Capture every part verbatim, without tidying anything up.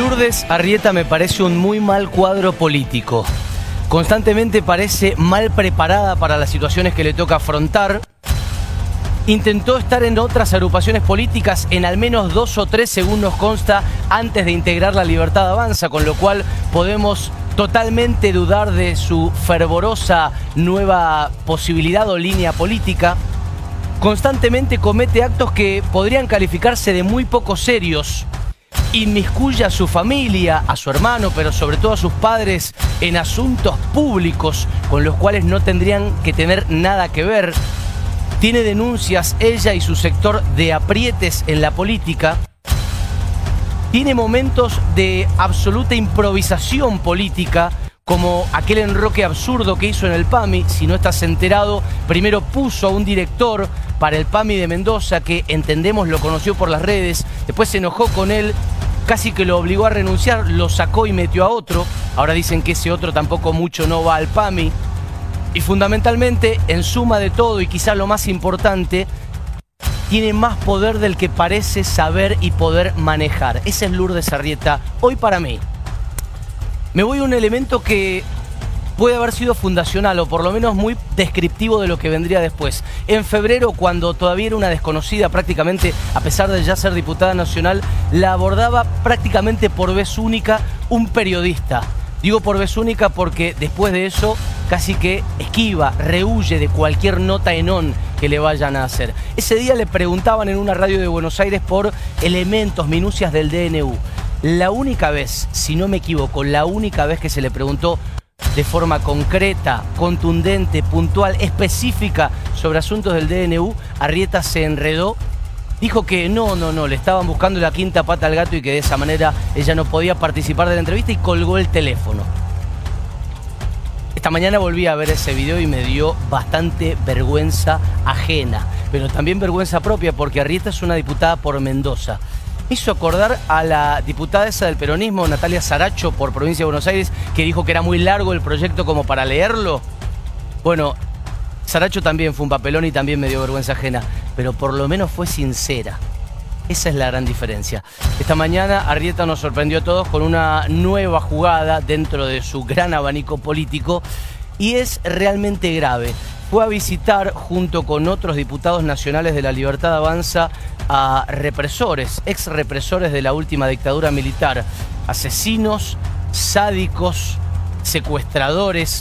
Lourdes Arrieta me parece un muy mal cuadro político. Constantemente parece mal preparada para las situaciones que le toca afrontar. Intentó estar en otras agrupaciones políticas en al menos dos o tres, según nos consta, antes de integrar La Libertad Avanza, con lo cual podemos totalmente dudar de su fervorosa nueva posibilidad o línea política. Constantemente comete actos que podrían calificarse de muy poco serios. Inmiscuye a su familia, a su hermano, pero sobre todo a sus padres en asuntos públicos con los cuales no tendrían que tener nada que ver. Tiene denuncias ella y su sector de aprietes en la política. Tiene momentos de absoluta improvisación política, como aquel enroque absurdo que hizo en el PAMI. Si no estás enterado, primero puso a un director para el PAMI de Mendoza, que entendemos lo conoció por las redes, después se enojó con él, casi que lo obligó a renunciar, lo sacó y metió a otro. Ahora dicen que ese otro tampoco mucho no va al PAMI. Y fundamentalmente, en suma de todo, y quizá lo más importante, tiene más poder del que parece saber y poder manejar. Esa es Lourdes Arrieta hoy para mí. Me voy a un elemento que puede haber sido fundacional o por lo menos muy descriptivo de lo que vendría después. En febrero, cuando todavía era una desconocida prácticamente, a pesar de ya ser diputada nacional, la abordaba prácticamente por vez única un periodista. Digo por vez única porque después de eso casi que esquiva, rehúye de cualquier nota en on que le vayan a hacer. Ese día le preguntaban en una radio de Buenos Aires por elementos, minucias del D N U. La única vez, si no me equivoco, la única vez que se le preguntó de forma concreta, contundente, puntual, específica sobre asuntos del D N U, Arrieta se enredó. Dijo que no, no, no, le estaban buscando la quinta pata al gato y que de esa manera ella no podía participar de la entrevista y colgó el teléfono. Esta mañana volví a ver ese video y me dio bastante vergüenza ajena, pero también vergüenza propia, porque Arrieta es una diputada por Mendoza. Me hizo acordar a la diputada esa del peronismo, Natalia Saracho, por provincia de Buenos Aires, que dijo que era muy largo el proyecto como para leerlo. Bueno, Saracho también fue un papelón y también me dio vergüenza ajena, pero por lo menos fue sincera. Esa es la gran diferencia. Esta mañana Arrieta nos sorprendió a todos con una nueva jugada dentro de su gran abanico político y es realmente grave. Fue a visitar junto con otros diputados nacionales de La Libertad Avanza a represores, ex represores de la última dictadura militar, asesinos, sádicos, secuestradores,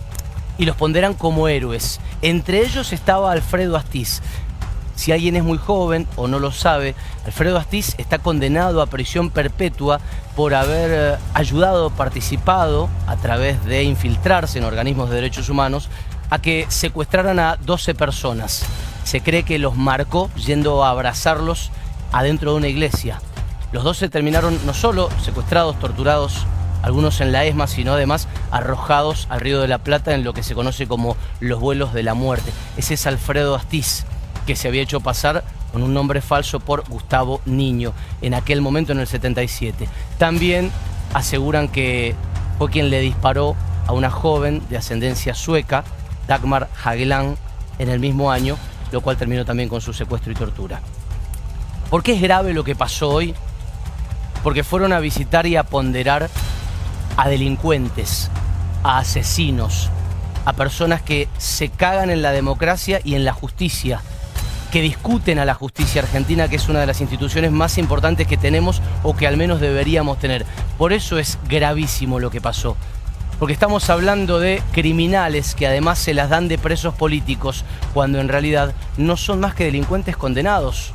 y los ponderan como héroes. Entre ellos estaba Alfredo Astiz. Si alguien es muy joven o no lo sabe, Alfredo Astiz está condenado a prisión perpetua por haber ayudado, participado, a través de infiltrarse en organismos de derechos humanos, a que secuestraran a doce personas. Se cree que los marcó yendo a abrazarlos adentro de una iglesia. Los doce terminaron no solo secuestrados, torturados, algunos en la ESMA, sino además arrojados al Río de la Plata en lo que se conoce como los vuelos de la muerte. Ese es Alfredo Astiz, que se había hecho pasar con un nombre falso por Gustavo Niño, en aquel momento en el setenta y siete. También aseguran que fue quien le disparó a una joven de ascendencia sueca, Dagmar Hagelin, en el mismo año, lo cual terminó también con su secuestro y tortura. ¿Por qué es grave lo que pasó hoy? Porque fueron a visitar y a ponderar a delincuentes, a asesinos, a personas que se cagan en la democracia y en la justicia, que discuten a la justicia argentina, que es una de las instituciones más importantes que tenemos o que al menos deberíamos tener. Por eso es gravísimo lo que pasó, porque estamos hablando de criminales que además se las dan de presos políticos, cuando en realidad no son más que delincuentes condenados.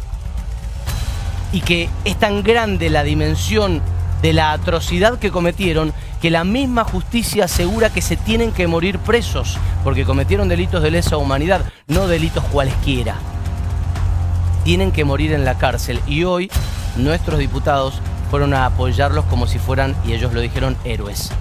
Y que es tan grande la dimensión de la atrocidad que cometieron, que la misma justicia asegura que se tienen que morir presos, porque cometieron delitos de lesa humanidad, no delitos cualesquiera. Tienen que morir en la cárcel, y hoy nuestros diputados fueron a apoyarlos como si fueran, y ellos lo dijeron, héroes.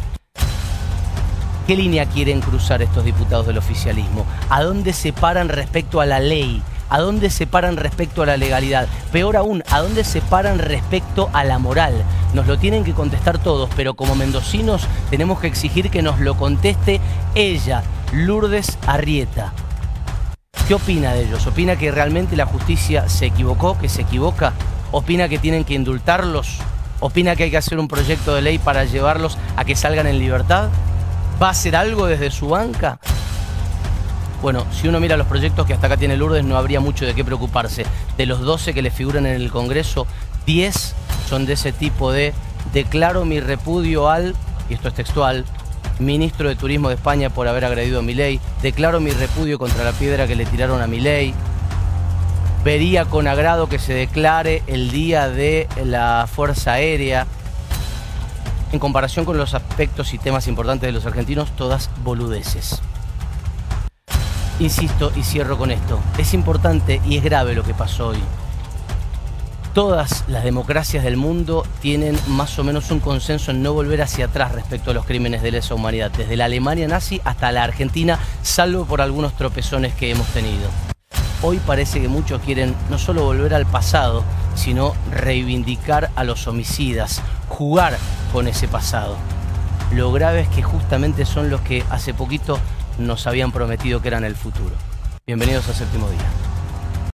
¿Qué línea quieren cruzar estos diputados del oficialismo? ¿A dónde se paran respecto a la ley? ¿A dónde se paran respecto a la legalidad? Peor aún, ¿a dónde se paran respecto a la moral? Nos lo tienen que contestar todos, pero como mendocinos tenemos que exigir que nos lo conteste ella, Lourdes Arrieta. ¿Qué opina de ellos? ¿Opina que realmente la justicia se equivocó, que se equivoca? ¿Opina que tienen que indultarlos? ¿Opina que hay que hacer un proyecto de ley para llevarlos a que salgan en libertad? ¿Va a hacer algo desde su banca? Bueno, si uno mira los proyectos que hasta acá tiene Lourdes, no habría mucho de qué preocuparse. De los doce que le figuran en el Congreso, diez son de ese tipo de declaro mi repudio al, y esto es textual, ministro de Turismo de España por haber agredido a Milei, declaro mi repudio contra la piedra que le tiraron a Milei, vería con agrado que se declare el Día de la Fuerza Aérea. En comparación con los aspectos y temas importantes de los argentinos, todas boludeces. Insisto y cierro con esto, es importante y es grave lo que pasó hoy. Todas las democracias del mundo tienen más o menos un consenso en no volver hacia atrás respecto a los crímenes de lesa humanidad, desde la Alemania nazi hasta la Argentina, salvo por algunos tropezones que hemos tenido. Hoy parece que muchos quieren no solo volver al pasado, sino reivindicar a los homicidas, jugar con ese pasado. Lo grave es que justamente son los que hace poquito nos habían prometido que eran el futuro. Bienvenidos a Séptimo Día.